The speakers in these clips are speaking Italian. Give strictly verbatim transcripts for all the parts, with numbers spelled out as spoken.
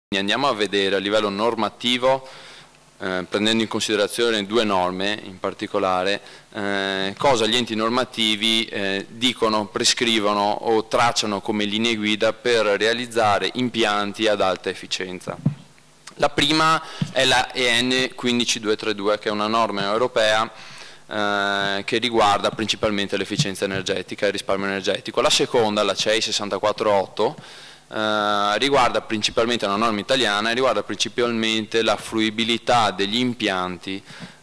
Andiamo a vedere a livello normativo, eh, prendendo in considerazione due norme in particolare, eh, cosa gli enti normativi eh, dicono, prescrivono o tracciano come linee guida per realizzare impianti ad alta efficienza. La prima è la E N quindici mille duecentotrentadue, che è una norma europea eh, che riguarda principalmente l'efficienza energetica e il risparmio energetico. La seconda, la C E I sessantaquattro otto, Uh, riguarda principalmente, una norma italiana, e riguarda principalmente la fruibilità degli impianti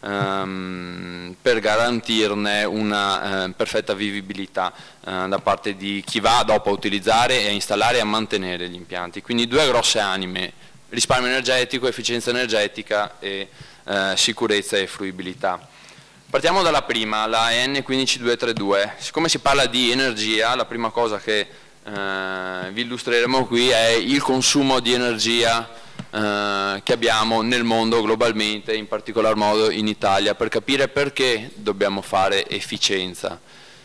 um, per garantirne una uh, perfetta vivibilità uh, da parte di chi va dopo a utilizzare e a installare e a mantenere gli impianti. Quindi due grosse anime: risparmio energetico, efficienza energetica e uh, sicurezza e fruibilità. Partiamo dalla prima, la E N quindici mille duecentotrentadue. Siccome si parla di energia, la prima cosa che Uh, vi illustreremo qui è il consumo di energia uh, che abbiamo nel mondo globalmente, in particolar modo in Italia, per capire perché dobbiamo fare efficienza.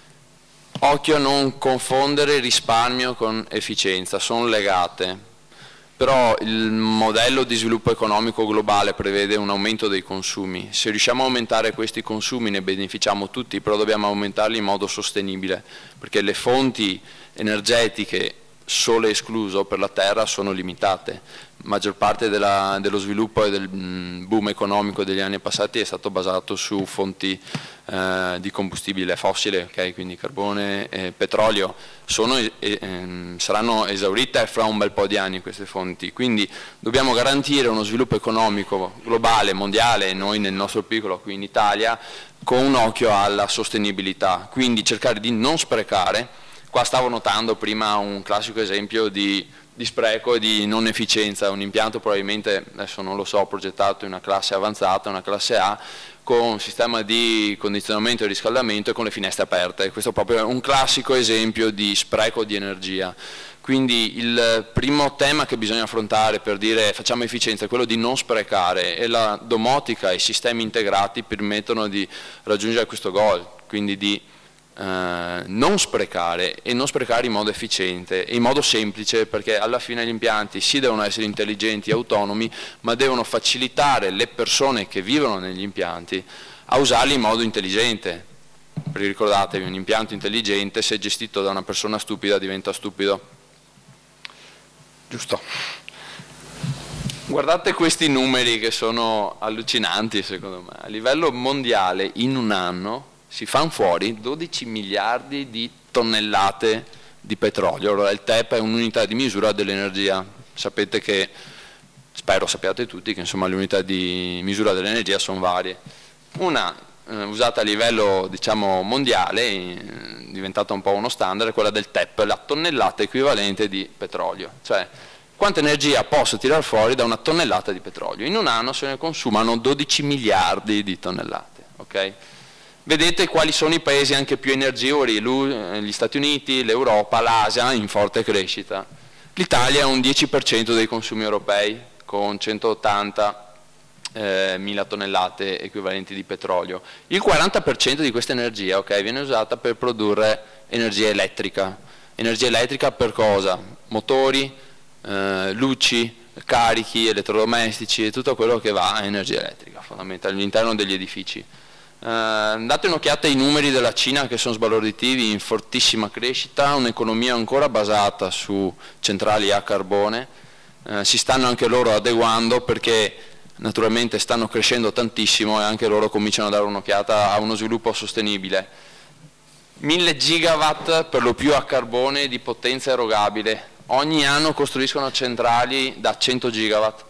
Occhio a non confondere risparmio con efficienza, sono legate, però il modello di sviluppo economico globale prevede un aumento dei consumi. Se riusciamo a aumentare questi consumi ne beneficiamo tutti, però dobbiamo aumentarli in modo sostenibile, perché le fonti energetiche, sole escluso, per la terra sono limitate. La maggior parte della, dello sviluppo e del boom economico degli anni passati è stato basato su fonti eh, di combustibile fossile, okay? Quindi carbone e petrolio, sono, eh, eh, saranno esaurite fra un bel po' di anni queste fonti, quindi dobbiamo garantire uno sviluppo economico globale, mondiale, e noi nel nostro piccolo qui in Italia, con un occhio alla sostenibilità, quindi cercare di non sprecare. Qua stavo notando prima un classico esempio di, di spreco e di non efficienza, un impianto probabilmente, adesso non lo so, progettato in una classe avanzata, una classe A, con un sistema di condizionamento e riscaldamento e con le finestre aperte. Questo è proprio un classico esempio di spreco di energia. Quindi il primo tema che bisogna affrontare per dire facciamo efficienza è quello di non sprecare, e la domotica e i sistemi integrati permettono di raggiungere questo goal, quindi di Uh, non sprecare, e non sprecare in modo efficiente e in modo semplice, perché alla fine gli impianti sì devono essere intelligenti e autonomi, ma devono facilitare le persone che vivono negli impianti a usarli in modo intelligente, perché ricordatevi, un impianto intelligente, se gestito da una persona stupida, diventa stupido. Giusto? Guardate questi numeri che sono allucinanti secondo me. A livello mondiale in un anno si fanno fuori dodici miliardi di tonnellate di petrolio. Allora il T E P è un'unità di misura dell'energia. Sapete che, spero sappiate tutti, che insomma le unità di misura dell'energia sono varie. Una eh, usata a livello diciamo mondiale, eh, diventata un po' uno standard, è quella del T E P, la tonnellata equivalente di petrolio. Cioè quanta energia posso tirare fuori da una tonnellata di petrolio? In un anno se ne consumano dodici miliardi di tonnellate. Okay? Vedete quali sono i paesi anche più energivori: gli Stati Uniti, l'Europa, l'Asia in forte crescita. L'Italia è un dieci per cento dei consumi europei, con centottanta mila tonnellate equivalenti di petrolio. Il quaranta per cento di questa energia, okay, viene usata per produrre energia elettrica. Energia elettrica per cosa? Motori, eh, luci, carichi, elettrodomestici e tutto quello che va a energia elettrica, fondamentalmente all'interno degli edifici. Uh, date un'occhiata ai numeri della Cina, che sono sbalorditivi, in fortissima crescita, un'economia ancora basata su centrali a carbone. Uh, si stanno anche loro adeguando, perché naturalmente stanno crescendo tantissimo, e anche loro cominciano a dare un'occhiata a uno sviluppo sostenibile. mille gigawatt per lo più a carbone di potenza erogabile, ogni anno costruiscono centrali da cento gigawatt.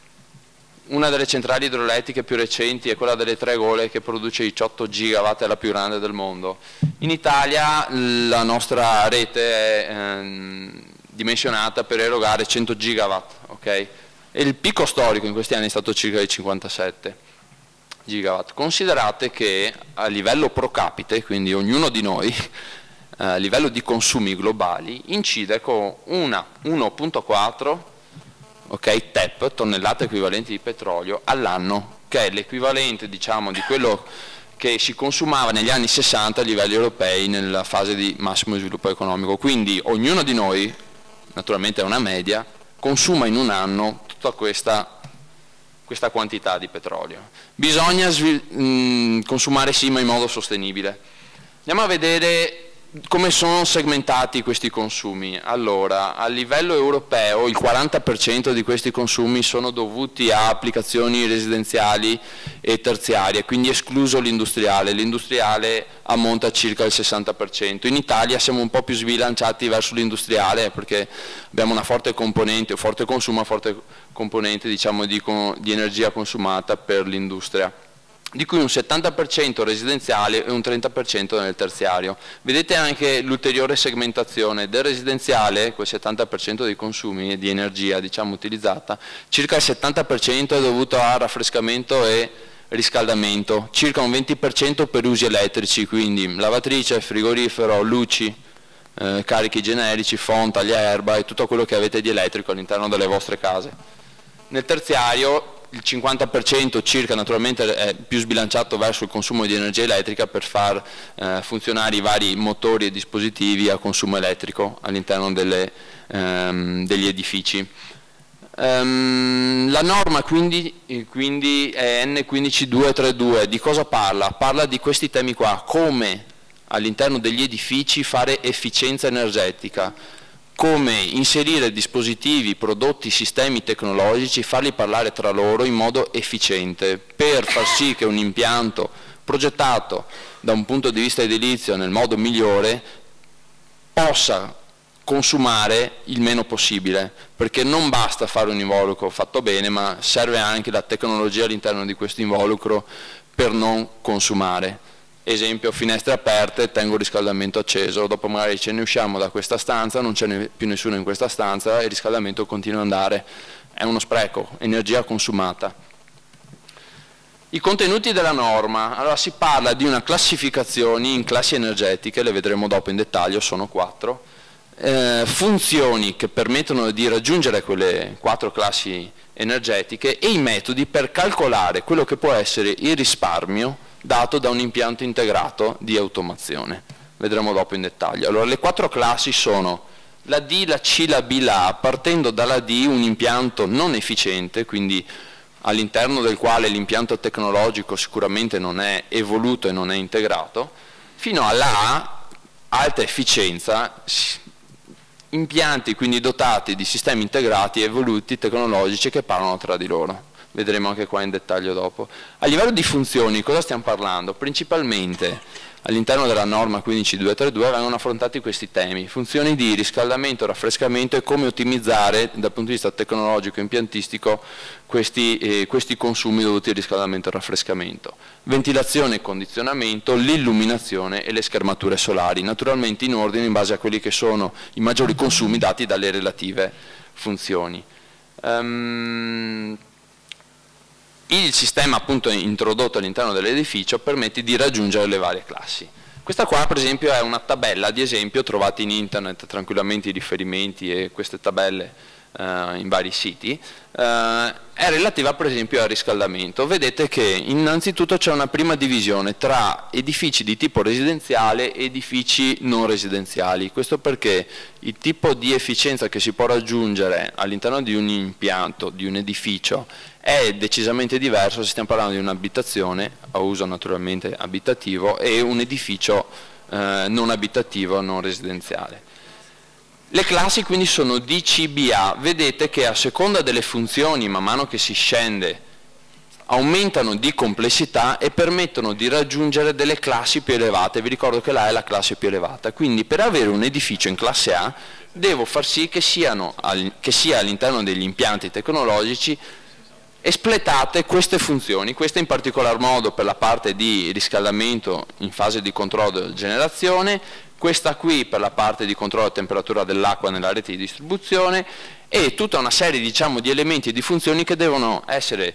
Una delle centrali idroelettriche più recenti è quella delle Tre Gole, che produce diciotto gigawatt, è la più grande del mondo. In Italia la nostra rete è ehm, dimensionata per erogare cento gigawatt, okay? E il picco storico in questi anni è stato circa di cinquantasette gigawatt. Considerate che a livello pro capite, quindi ognuno di noi, a livello di consumi globali, incide con una uno virgola quattro Okay, T E P, tonnellate equivalenti di petrolio, all'anno, che è l'equivalente diciamo di quello che si consumava negli anni sessanta a livelli europei nella fase di massimo sviluppo economico. Quindi ognuno di noi, naturalmente è una media, consuma in un anno tutta questa, questa quantità di petrolio. Bisogna mh, consumare sì, ma in modo sostenibile. Andiamo a vedere come sono segmentati questi consumi. Allora, a livello europeo il quaranta per cento di questi consumi sono dovuti a applicazioni residenziali e terziarie, quindi escluso l'industriale. L'industriale ammonta a circa il sessanta per cento. In Italia siamo un po' più sbilanciati verso l'industriale perché abbiamo una forte componente, forte consumo, forte componente diciamo, di, di energia consumata per l'industria, di cui un settanta per cento residenziale e un trenta per cento nel terziario. Vedete anche l'ulteriore segmentazione del residenziale, quel settanta per cento dei consumi e di energia diciamo, utilizzata, circa il settanta per cento è dovuto a raffrescamento e riscaldamento, circa un venti per cento per usi elettrici, quindi lavatrice, frigorifero, luci, eh, carichi generici, phon, tagliaerba e tutto quello che avete di elettrico all'interno delle vostre case. Nel terziario il cinquanta per cento circa naturalmente è più sbilanciato verso il consumo di energia elettrica per far eh, funzionare i vari motori e dispositivi a consumo elettrico all'interno ehm, degli edifici. Um, la norma quindi, quindi è N uno cinque due tre due, di cosa parla? Parla di questi temi qua, come all'interno degli edifici fare efficienza energetica, come inserire dispositivi, prodotti, sistemi tecnologici, farli parlare tra loro in modo efficiente per far sì che un impianto progettato da un punto di vista edilizio nel modo migliore possa consumare il meno possibile, perché non basta fare un involucro fatto bene, ma serve anche la tecnologia all'interno di questo involucro per non consumare. Esempio, finestre aperte, tengo il riscaldamento acceso, dopo magari ce ne usciamo da questa stanza, non c'è più nessuno in questa stanza e il riscaldamento continua ad andare. È uno spreco, energia consumata. I contenuti della norma, allora si parla di una classificazione in classi energetiche, le vedremo dopo in dettaglio, sono quattro, eh, funzioni che permettono di raggiungere quelle quattro classi energetiche e i metodi per calcolare quello che può essere il risparmio dato da un impianto integrato di automazione. Vedremo dopo in dettaglio. Allora, le quattro classi sono la D, la C, la B, la A. Partendo dalla D, un impianto non efficiente, quindi all'interno del quale l'impianto tecnologico sicuramente non è evoluto e non è integrato, fino alla A, alta efficienza, impianti quindi dotati di sistemi integrati, evoluti, tecnologici che parlano tra di loro. Vedremo anche qua in dettaglio dopo. A livello di funzioni, cosa stiamo parlando? Principalmente all'interno della norma quindici due tre due vengono affrontati questi temi, funzioni di riscaldamento, raffrescamento e come ottimizzare dal punto di vista tecnologico e impiantistico questi, eh, questi consumi dovuti al riscaldamento e raffrescamento, ventilazione e condizionamento, l'illuminazione e le schermature solari, naturalmente in ordine in base a quelli che sono i maggiori consumi dati dalle relative funzioni. Um, Il sistema appunto introdotto all'interno dell'edificio permette di raggiungere le varie classi. Questa qua per esempio è una tabella di esempio, trovate in internet tranquillamente i riferimenti e queste tabelle eh, in vari siti, eh, è relativa per esempio al riscaldamento. Vedete che innanzitutto c'è una prima divisione tra edifici di tipo residenziale e edifici non residenziali. Questo perché il tipo di efficienza che si può raggiungere all'interno di un impianto, di un edificio, è decisamente diverso se stiamo parlando di un'abitazione a uso naturalmente abitativo e un edificio eh, non abitativo, non residenziale. Le classi quindi sono D, C, B, A. Vedete che a seconda delle funzioni, man mano che si scende, aumentano di complessità e permettono di raggiungere delle classi più elevate. Vi ricordo che l'A è la classe più elevata, quindi per avere un edificio in classe A devo far sì che, siano, che sia all'interno degli impianti tecnologici espletate queste funzioni, queste in particolar modo per la parte di riscaldamento in fase di controllo della generazione, questa qui per la parte di controllo della temperatura dell'acqua nella rete di distribuzione e tutta una serie diciamo, di elementi e di funzioni che devono essere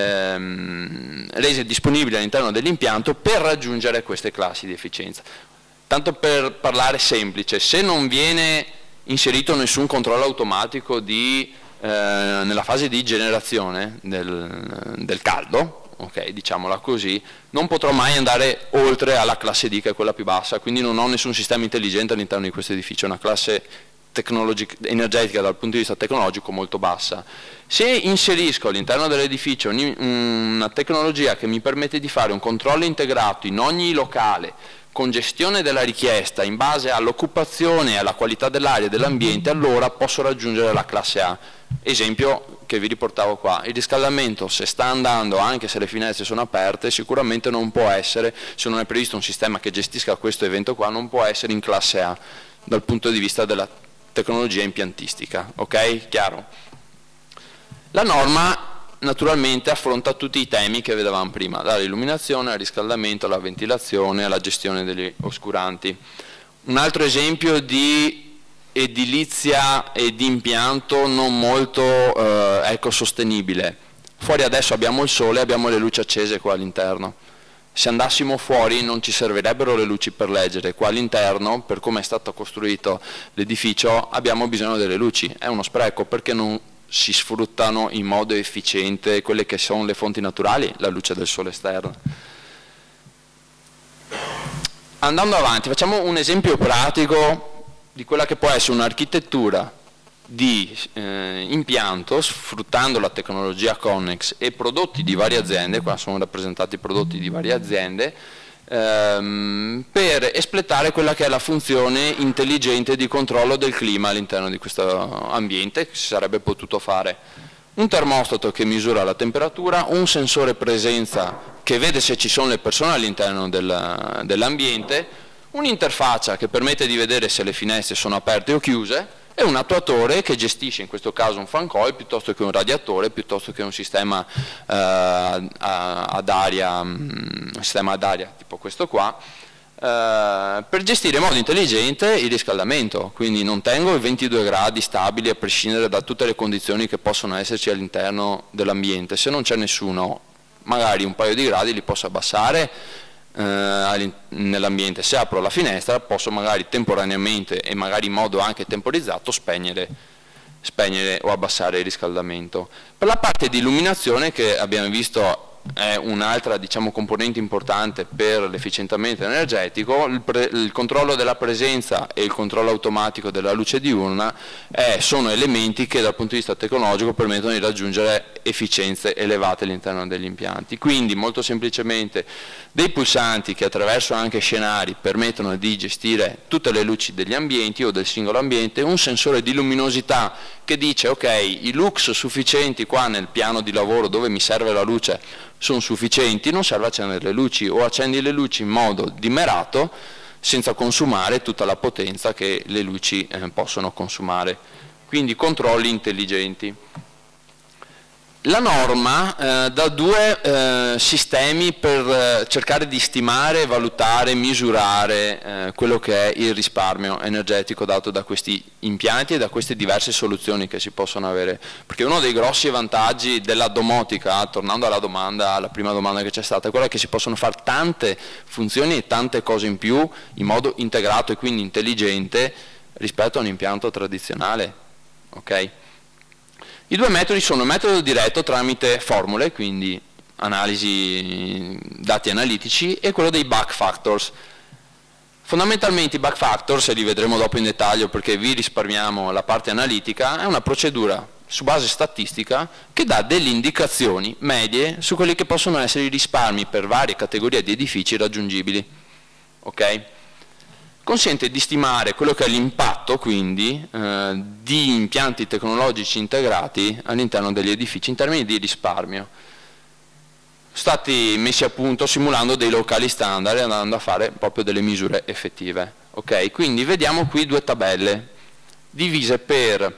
ehm, rese disponibili all'interno dell'impianto per raggiungere queste classi di efficienza. Tanto per parlare semplice, se non viene inserito nessun controllo automatico di Eh, nella fase di generazione del, del caldo, ok, diciamola così, non potrò mai andare oltre alla classe D che è quella più bassa, quindi non ho nessun sistema intelligente all'interno di questo edificio, è una classe energetica dal punto di vista tecnologico molto bassa. Se inserisco all'interno dell'edificio una tecnologia che mi permette di fare un controllo integrato in ogni locale, con gestione della richiesta in base all'occupazione e alla qualità dell'aria e dell'ambiente, allora posso raggiungere la classe A. Esempio che vi riportavo qua, il riscaldamento se sta andando anche se le finestre sono aperte sicuramente non può essere, se non è previsto un sistema che gestisca questo evento qua, non può essere in classe A dal punto di vista della tecnologia impiantistica, ok? Chiaro? La norma naturalmente affronta tutti i temi che vedevamo prima, dall'illuminazione al riscaldamento, alla ventilazione, alla gestione degli oscuranti. Un altro esempio di edilizia e di impianto non molto eh, ecosostenibile. Fuori adesso abbiamo il sole, abbiamo le luci accese qua all'interno. Se andassimo fuori non ci servirebbero le luci per leggere, qua all'interno, per come è stato costruito l'edificio, abbiamo bisogno delle luci. È uno spreco perché non si sfruttano in modo efficiente quelle che sono le fonti naturali, la luce del sole esterno. Andando avanti, facciamo un esempio pratico di quella che può essere un'architettura di eh, impianto sfruttando la tecnologia Connex e prodotti di varie aziende, qua sono rappresentati prodotti di varie aziende, ehm, per espletare quella che è la funzione intelligente di controllo del clima all'interno di questo ambiente che si sarebbe potuto fare. Un termostato che misura la temperatura, un sensore presenza che vede se ci sono le persone all'interno del, dell'ambiente, un'interfaccia che permette di vedere se le finestre sono aperte o chiuse, e un attuatore che gestisce in questo caso un fan coil piuttosto che un radiatore, piuttosto che un sistema eh, ad aria, un sistema ad aria tipo questo qua, eh, per gestire in modo intelligente il riscaldamento. Quindi non tengo i ventidue gradi stabili a prescindere da tutte le condizioni che possono esserci all'interno dell'ambiente. Se non c'è nessuno, magari un paio di gradi li posso abbassare nell'ambiente. Se apro la finestra posso magari temporaneamente e magari in modo anche temporizzato spegnere, spegnere o abbassare il riscaldamento. Per la parte di illuminazione, che abbiamo visto è un'altra, diciamo, componente importante per l'efficientamento energetico, il, pre, il controllo della presenza e il controllo automatico della luce diurna eh, sono elementi che dal punto di vista tecnologico permettono di raggiungere efficienze elevate all'interno degli impianti. Quindi molto semplicemente dei pulsanti che attraverso anche scenari permettono di gestire tutte le luci degli ambienti o del singolo ambiente, un sensore di luminosità che dice ok, i lux sufficienti qua nel piano di lavoro dove mi serve la luce sono sufficienti, non serve accendere le luci, o accendi le luci in modo dimerato senza consumare tutta la potenza che le luci eh, possono consumare. Quindi controlli intelligenti. La norma eh, dà due eh, sistemi per eh, cercare di stimare, valutare, misurare eh, quello che è il risparmio energetico dato da questi impianti e da queste diverse soluzioni che si possono avere. Perché uno dei grossi vantaggi della domotica, tornando alla domanda, alla prima domanda che c'è stata, è quella che si possono fare tante funzioni e tante cose in più in modo integrato e quindi intelligente rispetto a un impianto tradizionale. Okay? I due metodi sono il metodo diretto tramite formule, quindi analisi, dati analitici, e quello dei buck factors. Fondamentalmente i buck factors, e li vedremo dopo in dettaglio perché vi risparmiamo la parte analitica, è una procedura su base statistica che dà delle indicazioni medie su quelli che possono essere i risparmi per varie categorie di edifici raggiungibili. Okay? Consente di stimare quello che è l'impatto quindi eh, di impianti tecnologici integrati all'interno degli edifici in termini di risparmio. Stati messi a punto simulando dei locali standard e andando a fare proprio delle misure effettive. Okay? Quindi vediamo qui due tabelle divise per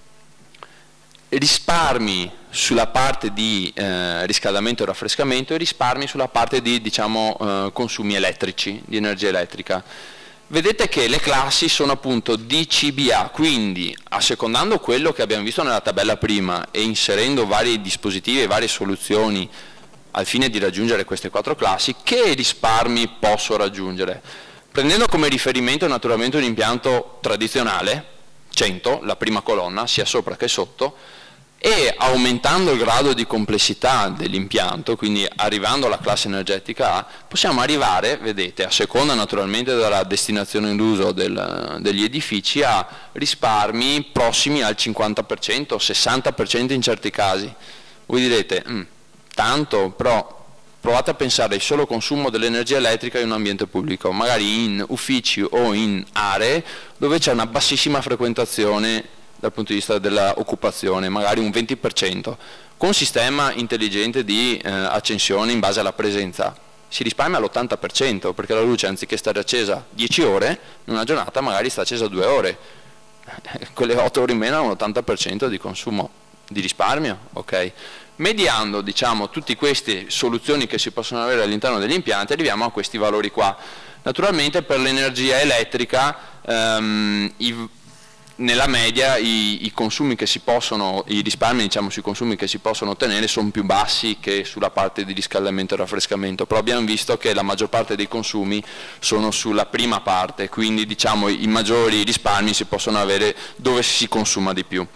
risparmi sulla parte di eh, riscaldamento e raffrescamento e risparmi sulla parte di, diciamo, eh, consumi elettrici, di energia elettrica. Vedete che le classi sono appunto D C B A, quindi assecondando quello che abbiamo visto nella tabella prima e inserendo vari dispositivi e varie soluzioni al fine di raggiungere queste quattro classi, che risparmi posso raggiungere? Prendendo come riferimento naturalmente un impianto tradizionale, cento, la prima colonna, sia sopra che sotto, e aumentando il grado di complessità dell'impianto, quindi arrivando alla classe energetica A, possiamo arrivare, vedete, a seconda naturalmente della destinazione d'uso del, degli edifici, a risparmi prossimi al cinquanta per cento, sessanta per cento in certi casi. Voi direte, tanto, però provate a pensare al solo consumo dell'energia elettrica in un ambiente pubblico, magari in uffici o in aree dove c'è una bassissima frequentazione dal punto di vista dell'occupazione, magari un venti per cento, con un sistema intelligente di eh, accensione in base alla presenza, si risparmia all'ottanta per cento, perché la luce anziché stare accesa dieci ore, in una giornata magari sta accesa due ore, quelle otto ore in meno hanno un ottanta per cento di consumo, di risparmio, ok? Mediando, diciamo, tutte queste soluzioni che si possono avere all'interno degli impianti, arriviamo a questi valori qua. Naturalmente per l'energia elettrica ehm, i nella media i, i consumi che si possono, i risparmi diciamo sui consumi che si possono ottenere sono più bassi che sulla parte di riscaldamento e raffrescamento, però abbiamo visto che la maggior parte dei consumi sono sulla prima parte, quindi diciamo i maggiori risparmi si possono avere dove si consuma di più.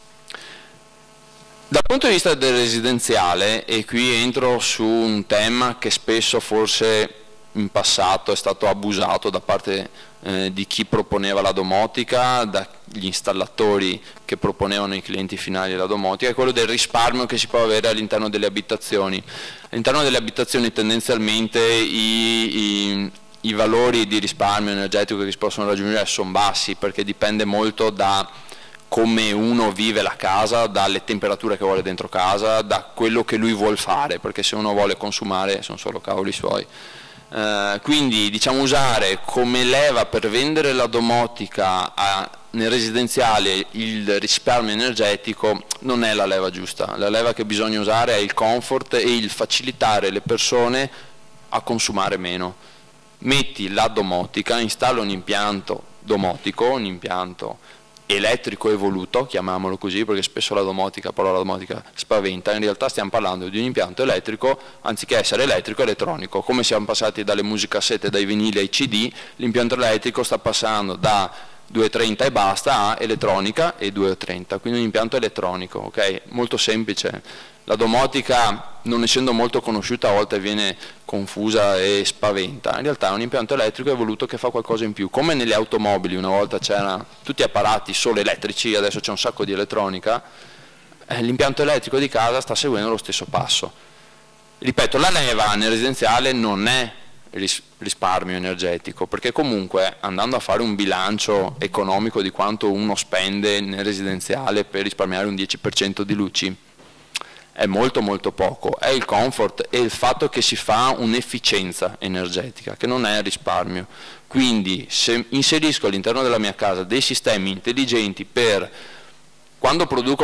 Dal punto di vista del residenziale, e qui entro su un tema che spesso forse in passato è stato abusato da parte eh, di chi proponeva la domotica, dagli installatori che proponevano ai clienti finali la domotica, è quello del risparmio che si può avere all'interno delle abitazioni. All'interno delle abitazioni tendenzialmente i, i, i valori di risparmio energetico che si possono raggiungere sono bassi, perché dipende molto da come uno vive la casa, dalle temperature che vuole dentro casa, da quello che lui vuole fare, perché se uno vuole consumare sono solo cavoli suoi. Uh, quindi diciamo usare come leva per vendere la domotica a, nel residenziale il risparmio energetico non è la leva giusta. La leva che bisogna usare è il comfort e il facilitare le persone a consumare meno. Metti la domotica, installa un impianto domotico, un impianto elettrico evoluto, chiamiamolo così, perché spesso la domotica, la parola domotica spaventa, in realtà stiamo parlando di un impianto elettrico, anziché essere elettrico, elettronico. Come siamo passati dalle musicassette, dai vinili ai C D, l'impianto elettrico sta passando da duecentotrenta e basta a elettronica e duecentotrenta, quindi un impianto elettronico, ok? Molto semplice. La domotica, non essendo molto conosciuta, a volte viene confusa e spaventa. In realtà è un impianto elettrico evoluto che fa qualcosa in più. Come nelle automobili, una volta c'erano tutti apparati solo elettrici, adesso c'è un sacco di elettronica, eh, l'impianto elettrico di casa sta seguendo lo stesso passo. Ripeto, la leva nel residenziale non è risparmio energetico, perché comunque andando a fare un bilancio economico di quanto uno spende nel residenziale per risparmiare un dieci per cento di luci, è molto molto poco, è il comfort e il fatto che si fa un'efficienza energetica, che non è risparmio. Quindi se inserisco all'interno della mia casa dei sistemi intelligenti per, quando produco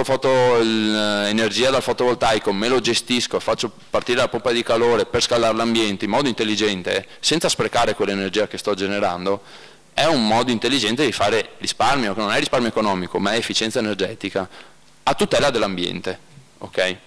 energia dal fotovoltaico, me lo gestisco, faccio partire la pompa di calore per scaldare l'ambiente in modo intelligente, senza sprecare quell'energia che sto generando, è un modo intelligente di fare risparmio, che non è risparmio economico, ma è efficienza energetica, a tutela dell'ambiente. Ok?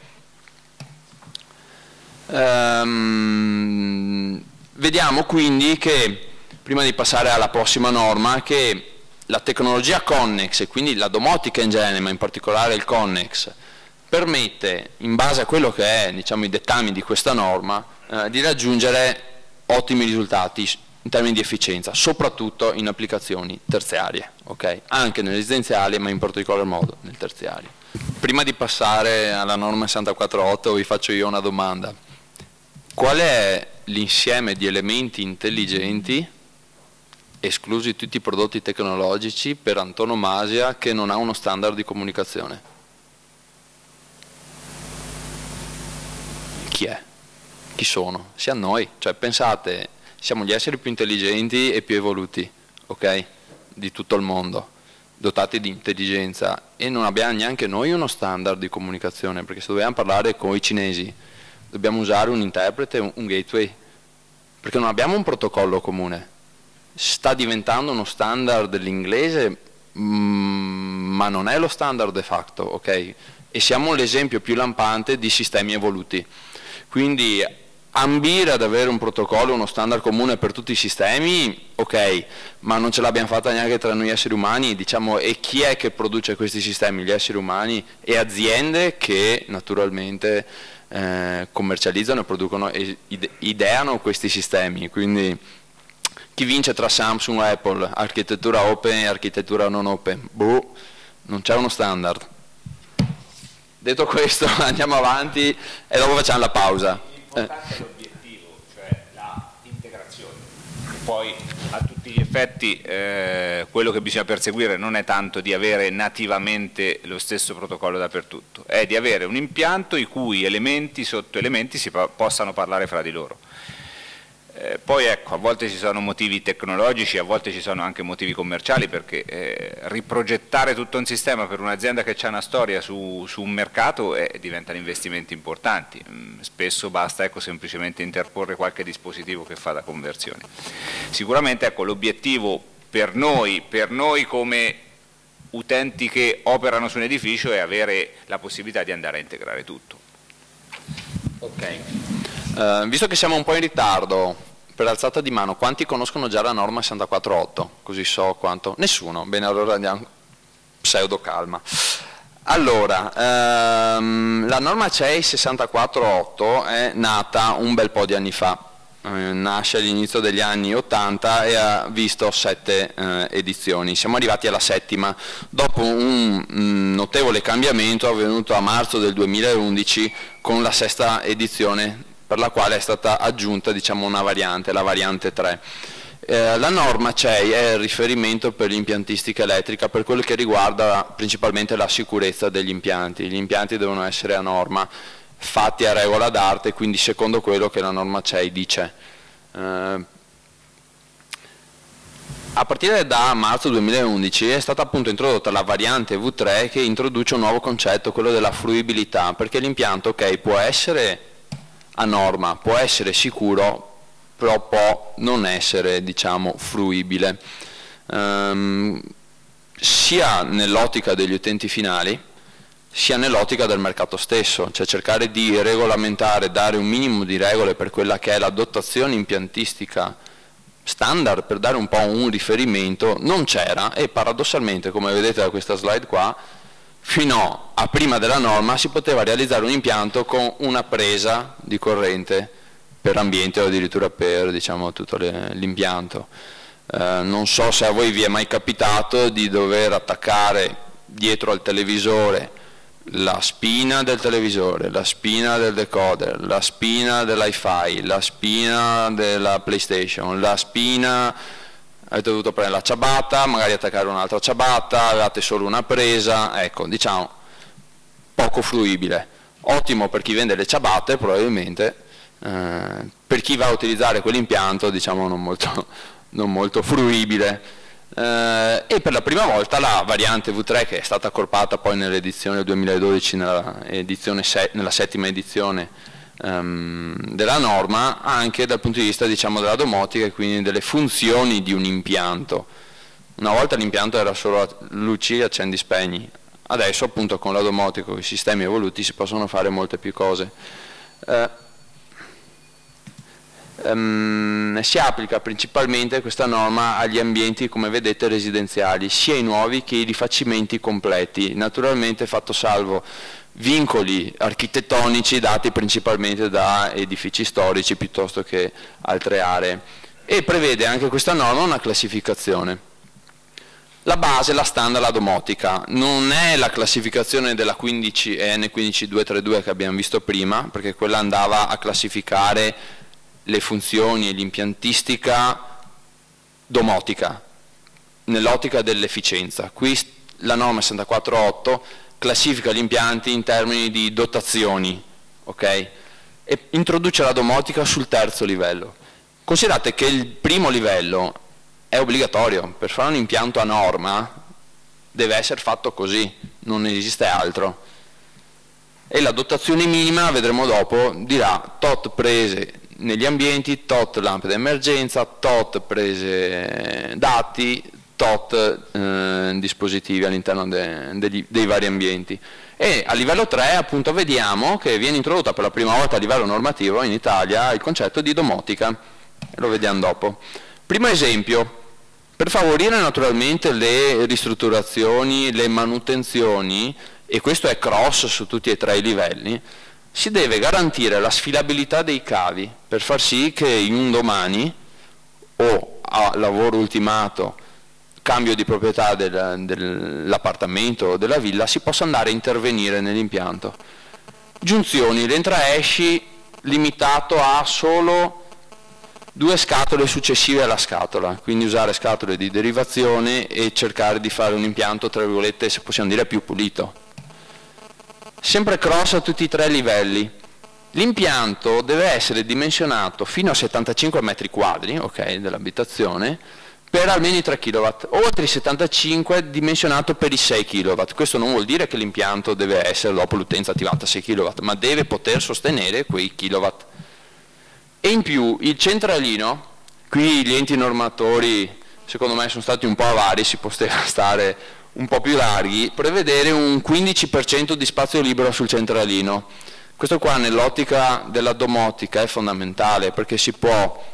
Ehm, vediamo quindi che, prima di passare alla prossima norma, che la tecnologia Connex, e quindi la domotica in genere, ma in particolare il Connex, permette, in base a quello che è, diciamo, i dettami di questa norma, eh, di raggiungere ottimi risultati in termini di efficienza, soprattutto in applicazioni terziarie, okay? Anche nel residenziale, ma in particolar modo nel terziario. Prima di passare alla norma sessantaquattro punto otto vi faccio io una domanda. Qual è l'insieme di elementi intelligenti, esclusi tutti i prodotti tecnologici, per antonomasia che non ha uno standard di comunicazione? Chi è? Chi sono? Siamo noi, cioè pensate, siamo gli esseri più intelligenti e più evoluti, ok? Di tutto il mondo, dotati di intelligenza, e non abbiamo neanche noi uno standard di comunicazione, perché se dobbiamo parlare con i cinesi dobbiamo usare un interprete, un gateway, perché non abbiamo un protocollo comune. Sta diventando uno standard l'inglese, ma non è lo standard de facto, ok? E siamo l'esempio più lampante di sistemi evoluti. Quindi ambire ad avere un protocollo, uno standard comune per tutti i sistemi, ok, ma non ce l'abbiamo fatta neanche tra noi esseri umani, diciamo, e chi è che produce questi sistemi? Gli esseri umani e aziende che naturalmente eh, commercializzano e producono e ideano questi sistemi, quindi chi vince tra Samsung e Apple, architettura open e architettura non open? Boh, non c'è uno standard. Detto questo andiamo avanti e dopo facciamo la pausa. L'importante è l'obiettivo, cioè l'integrazione. Poi a tutti gli effetti eh, quello che bisogna perseguire non è tanto di avere nativamente lo stesso protocollo dappertutto, è di avere un impianto i cui elementi, sottoelementi si po possano parlare fra di loro. Eh, poi ecco, a volte ci sono motivi tecnologici, a volte ci sono anche motivi commerciali, perché eh, riprogettare tutto un sistema per un'azienda che ha una storia su, su un mercato eh, diventano investimenti importanti. Mm, spesso basta ecco, semplicemente interporre qualche dispositivo che fa da conversione. Sicuramente ecco, l'obiettivo per noi, per noi come utenti che operano su un edificio è avere la possibilità di andare a integrare tutto. Ok. Uh, visto che siamo un po' in ritardo, per alzata di mano, quanti conoscono già la norma sessantaquattro punto otto? Così so quanto. Nessuno? Bene, allora andiamo pseudo calma. Allora, ehm, la norma C E I sessantaquattro punto otto è nata un bel po' di anni fa, eh, nasce all'inizio degli anni ottanta e ha visto sette eh, edizioni. Siamo arrivati alla settima, dopo un mm, notevole cambiamento avvenuto a marzo del duemilaundici con la sesta edizione, per la quale è stata aggiunta diciamo, una variante, la variante tre. Eh, la norma C E I è il riferimento per l'impiantistica elettrica per quello che riguarda principalmente la sicurezza degli impianti. Gli impianti devono essere a norma, fatti a regola d'arte, quindi secondo quello che la norma C E I dice. Eh, a partire da marzo duemilaundici è stata appunto introdotta la variante V tre che introduce un nuovo concetto, quello della fruibilità, perché l'impianto ok, può essere a norma, può essere sicuro, però può non essere, diciamo, fruibile, ehm, sia nell'ottica degli utenti finali, sia nell'ottica del mercato stesso, cioè cercare di regolamentare, dare un minimo di regole per quella che è la dotazione impiantistica standard, per dare un po' un riferimento, non c'era e paradossalmente, come vedete da questa slide qua, fino a prima della norma si poteva realizzare un impianto con una presa di corrente per ambiente o addirittura per diciamo, tutto l'impianto. Eh, non so se a voi vi è mai capitato di dover attaccare dietro al televisore la spina del televisore, la spina del decoder, la spina dell'iFi, la spina della PlayStation, la spina... avete dovuto prendere la ciabatta, magari attaccare un'altra ciabatta, avevate solo una presa, ecco, diciamo, poco fruibile. Ottimo per chi vende le ciabatte, probabilmente, eh, per chi va a utilizzare quell'impianto, diciamo, non molto, non molto fruibile. Eh, e per la prima volta la variante V tre, che è stata accorpata poi nell'edizione duemiladodici, nella, edizione se, nella settima edizione, della norma, anche dal punto di vista diciamo, della domotica e quindi delle funzioni di un impianto. Una volta l'impianto era solo luci, accendi, spegni, adesso appunto con la domotica, con i sistemi evoluti si possono fare molte più cose. Eh, ehm, si applica principalmente questa norma agli ambienti, come vedete, residenziali, sia i nuovi che i rifacimenti completi, naturalmente fatto salvo vincoli architettonici dati principalmente da edifici storici piuttosto che altre aree, e prevede anche questa norma una classificazione. La base, la standard, la domotica, non è la classificazione della quindici E N quindici due tre due che abbiamo visto prima, perché quella andava a classificare le funzioni e l'impiantistica domotica nell'ottica dell'efficienza. Qui la norma sessantaquattro punto otto classifica gli impianti in termini di dotazioni, ok? E introduce la domotica sul terzo livello. Considerate che il primo livello è obbligatorio, per fare un impianto a norma deve essere fatto così, non esiste altro. E la dotazione minima, vedremo dopo, dirà tot prese negli ambienti, tot lampe d'emergenza, tot prese dati, tot eh, dispositivi all'interno de, degli, dei vari ambienti. E a livello tre appunto vediamo che viene introdotta per la prima volta a livello normativo in Italia il concetto di domotica, lo vediamo dopo. Primo esempio, per favorire naturalmente le ristrutturazioni, le manutenzioni, e questo è cross su tutti e tre i livelli, si deve garantire la sfilabilità dei cavi per far sì che in un domani o a lavoro ultimato, cambio di proprietà del, dell'appartamento o della villa, si possa andare a intervenire nell'impianto. Giunzioni, l'entra-esci limitato a solo due scatole successive alla scatola, quindi usare scatole di derivazione e cercare di fare un impianto, tra virgolette, se possiamo dire, più pulito. Sempre cross a tutti e tre i livelli. L'impianto deve essere dimensionato fino a settantacinque metri quadri, ok, dell'abitazione, per almeno i tre chilowatt, oltre i settantacinque dimensionato per i sei chilowatt. Questo non vuol dire che l'impianto deve essere dopo l'utenza attivata a sei chilowatt, ma deve poter sostenere quei kilowatt. E in più il centralino, qui gli enti normatori secondo me sono stati un po' avari, si poteva stare un po' più larghi, prevedere un quindici per cento di spazio libero sul centralino. Questo qua nell'ottica della domotica è fondamentale, perché si può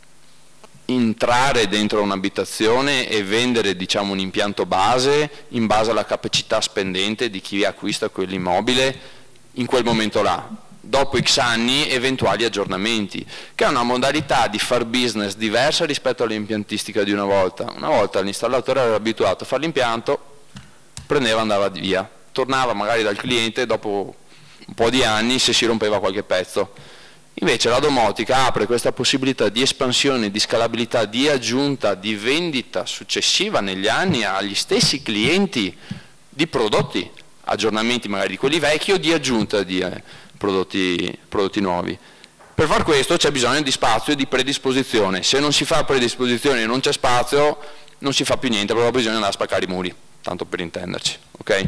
entrare dentro un'abitazione e vendere, diciamo, un impianto base in base alla capacità spendente di chi acquista quell'immobile in quel momento là, dopo X anni eventuali aggiornamenti, che è una modalità di far business diversa rispetto all'impiantistica di una volta. Una volta l'installatore era abituato a fare l'impianto, prendeva e andava via, tornava magari dal cliente dopo un po' di anni se si rompeva qualche pezzo. Invece la domotica apre questa possibilità di espansione, di scalabilità, di aggiunta, di vendita successiva negli anni agli stessi clienti di prodotti, aggiornamenti magari di quelli vecchi o di aggiunta di eh, prodotti, prodotti nuovi. Per far questo c'è bisogno di spazio e di predisposizione. Se non si fa predisposizione e non c'è spazio, non si fa più niente, però bisogna andare a spaccare i muri, tanto per intenderci. Okay?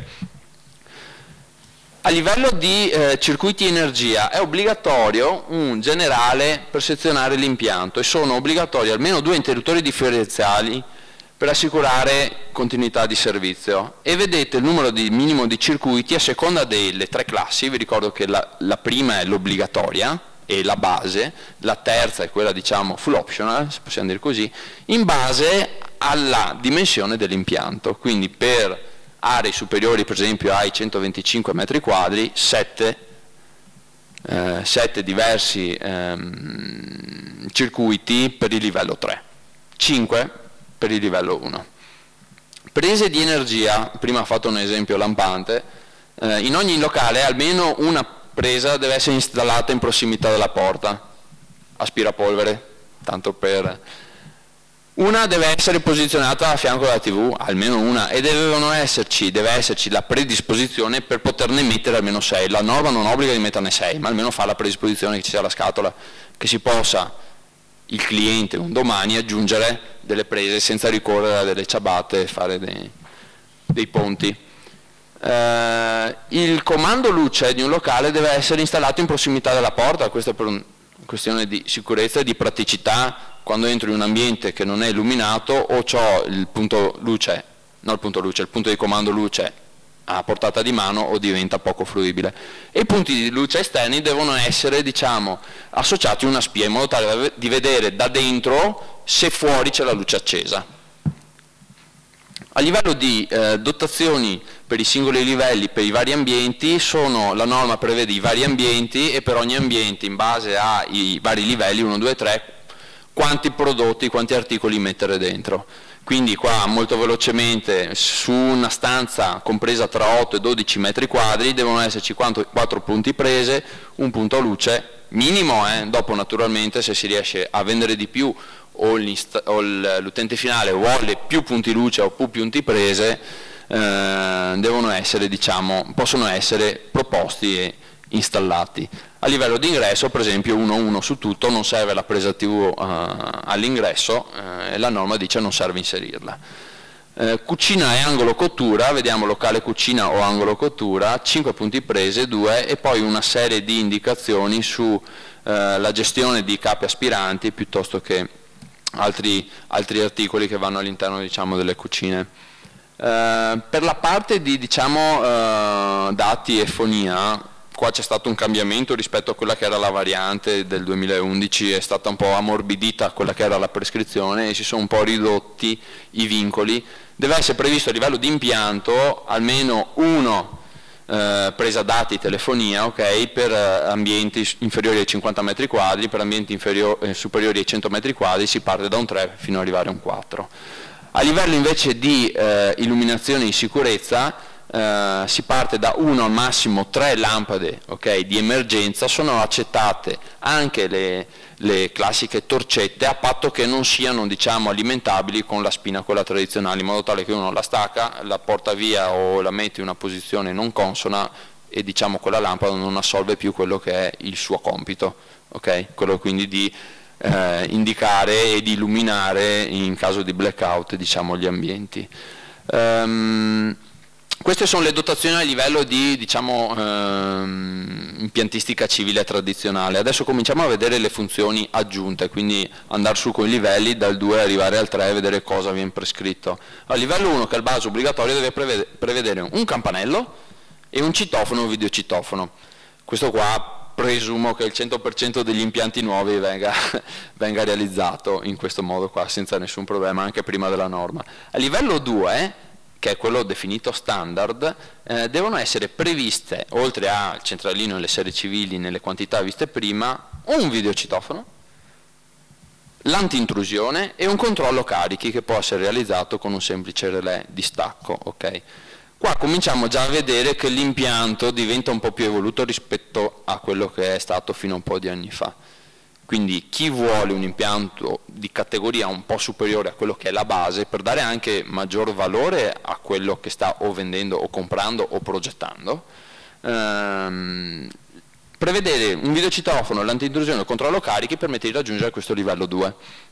A livello di eh, circuiti energia è obbligatorio un generale per sezionare l'impianto e sono obbligatori almeno due interruttori differenziali per assicurare continuità di servizio, e vedete il numero di minimo di circuiti a seconda delle tre classi. Vi ricordo che la, la prima è l'obbligatoria e la base, la terza è quella, diciamo, full optional, se possiamo dire così, in base alla dimensione dell'impianto. Quindi per aree superiori, per esempio ai centoventicinque metri quadri, sette diversi ehm, circuiti per il livello tre, cinque per il livello uno. Prese di energia, prima ho fatto un esempio lampante, eh, in ogni locale almeno una presa deve essere installata in prossimità della porta, aspirapolvere, tanto per... Una deve essere posizionata a fianco della tivù, almeno una, e devono esserci, deve esserci la predisposizione per poterne mettere almeno sei. La norma non obbliga di metterne sei, ma almeno fa la predisposizione che ci sia la scatola, che si possa, il cliente un domani, aggiungere delle prese senza ricorrere a delle ciabatte e fare dei, dei ponti. Eh, il comando luce di un locale deve essere installato in prossimità della porta, questo è per una questione di sicurezza e di praticità. Quando entro in un ambiente che non è illuminato o ho il punto luce, non il punto luce, il punto di comando luce a portata di mano o diventa poco fruibile. E i punti di luce esterni devono essere, diciamo, associati a una spia in modo tale di vedere da dentro se fuori c'è la luce accesa. A livello di eh, dotazioni per i singoli livelli, per i vari ambienti, sono, la norma prevede i vari ambienti e per ogni ambiente, in base ai vari livelli, uno, due, tre, quanti prodotti, quanti articoli mettere dentro. Quindi qua molto velocemente su una stanza compresa tra otto e dodici metri quadri devono esserci quattro punti prese, un punto luce, minimo, eh? Dopo naturalmente se si riesce a vendere di più o l'utente finale vuole più punti luce o più punti prese, eh, devono essere, diciamo, possono essere proposti e installati. A livello di ingresso, per esempio, uno a uno su tutto, non serve la presa tivù uh, all'ingresso, uh, e la norma dice non serve inserirla. Uh, cucina e angolo cottura, vediamo locale cucina o angolo cottura, cinque punti prese, due, e poi una serie di indicazioni sulla uh, gestione di capi aspiranti piuttosto che altri, altri articoli che vanno all'interno, diciamo, delle cucine. Eh, per la parte di, diciamo, eh, dati e fonia, qua c'è stato un cambiamento rispetto a quella che era la variante del duemilaundici, è stata un po' ammorbidita quella che era la prescrizione e si sono un po' ridotti i vincoli. Deve essere previsto a livello di impianto almeno uno eh, presa dati telefonia, okay, per eh, ambienti inferiori ai cinquanta metri quadri, per ambienti inferiori, eh, superiori ai cento metri quadri si parte da un tre fino ad arrivare a un quattro. A livello invece di eh, illuminazione in sicurezza, Uh, si parte da uno al massimo tre lampade, okay, di emergenza. Sono accettate anche le, le classiche torcette, a patto che non siano, diciamo, alimentabili con la spina quella tradizionale, in modo tale che uno la stacca, la porta via o la mette in una posizione non consona e, diciamo, quella lampada non assolve più quello che è il suo compito, okay? Quello quindi di eh, indicare e di illuminare in caso di blackout, diciamo, gli ambienti. Um, Queste sono le dotazioni a livello di, diciamo, ehm, impiantistica civile tradizionale. Adesso cominciamo a vedere le funzioni aggiunte, quindi andare su con i livelli, dal due arrivare al tre e vedere cosa viene prescritto. A livello uno, che è il base obbligatorio, deve prevedere un campanello e un citofono o videocitofono. Questo qua presumo che il cento per cento degli impianti nuovi venga, venga realizzato in questo modo qua, senza nessun problema, anche prima della norma. A livello due, che è quello definito standard, eh, devono essere previste, oltre al centralino e le serie civili nelle quantità viste prima, un videocitofono, l'anti-intrusione e un controllo carichi che può essere realizzato con un semplice relè di stacco. Okay? Qua cominciamo già a vedere che l'impianto diventa un po' più evoluto rispetto a quello che è stato fino a un po' di anni fa. Quindi chi vuole un impianto di categoria un po' superiore a quello che è la base, per dare anche maggior valore a quello che sta o vendendo o comprando o progettando, ehm, prevedere un videocitofono, l'anti-intrusione e il controllo carichi permette di raggiungere questo livello due.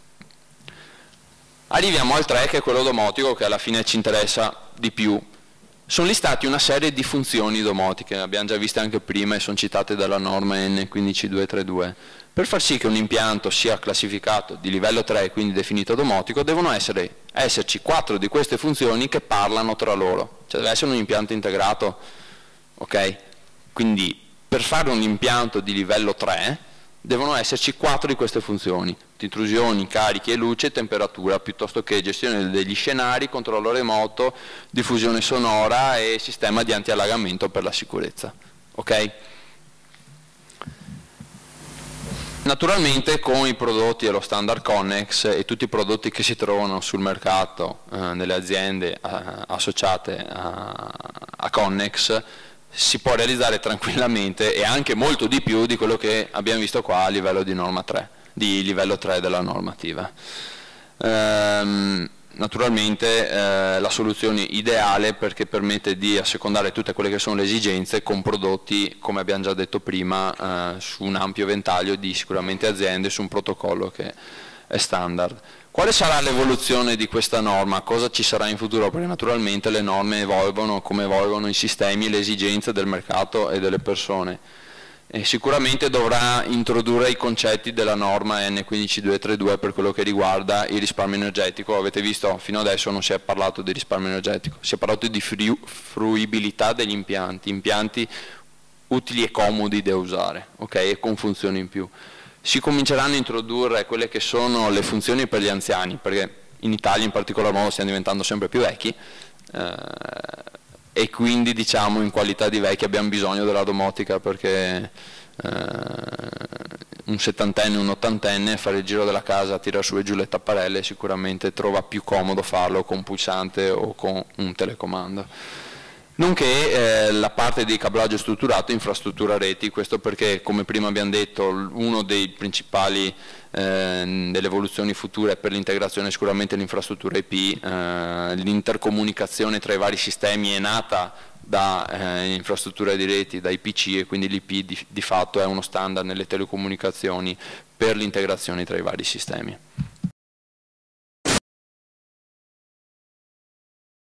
Arriviamo al tre, che è quello domotico, che alla fine ci interessa di più. Sono listati una serie di funzioni domotiche, abbiamo già viste anche prima e sono citate dalla norma N uno cinque due tre due. Per far sì che un impianto sia classificato di livello tre e quindi definito domotico, devono essere, esserci quattro di queste funzioni che parlano tra loro. Cioè deve essere un impianto integrato, ok? Quindi per fare un impianto di livello tre devono esserci quattro di queste funzioni: intrusioni, carichi e luce, temperatura, piuttosto che gestione degli scenari, controllo remoto, diffusione sonora e sistema di antiallagamento per la sicurezza. Ok? Naturalmente con i prodotti dello standard Connex e tutti i prodotti che si trovano sul mercato eh, nelle aziende eh, associate a, a Connex, si può realizzare tranquillamente e anche molto di più di quello che abbiamo visto qua a livello di norma tre, di livello tre della normativa. Ehm, naturalmente eh, la soluzione ideale, perché permette di assecondare tutte quelle che sono le esigenze con prodotti, come abbiamo già detto prima, eh, su un ampio ventaglio di sicuramente aziende, su un protocollo che è standard. Quale sarà l'evoluzione di questa norma? Cosa ci sarà in futuro? Perché naturalmente le norme evolvono come evolvono i sistemi e le esigenze del mercato e delle persone. E sicuramente dovrà introdurre i concetti della norma N uno cinque due tre due per quello che riguarda il risparmio energetico. Avete visto, fino adesso non si è parlato di risparmio energetico, si è parlato di fruibilità degli impianti, impianti utili e comodi da usare, okay? E con funzioni in più. Si cominceranno a introdurre quelle che sono le funzioni per gli anziani, perché in Italia in particolar modo stiamo diventando sempre più vecchi eh, e quindi, diciamo, in qualità di vecchi abbiamo bisogno della domotica, perché eh, un settantenne, un ottantenne fare il giro della casa, tirare su e giù le tapparelle, sicuramente trova più comodo farlo con un pulsante o con un telecomando. Nonché eh, la parte di cablaggio strutturato e infrastruttura reti, questo perché, come prima abbiamo detto, uno dei principali eh, delle evoluzioni future per l'integrazione è sicuramente l'infrastruttura I P, eh, l'intercomunicazione tra i vari sistemi è nata da eh, infrastrutture di reti, da I P C, e quindi l'I P di, di fatto è uno standard nelle telecomunicazioni per l'integrazione tra i vari sistemi.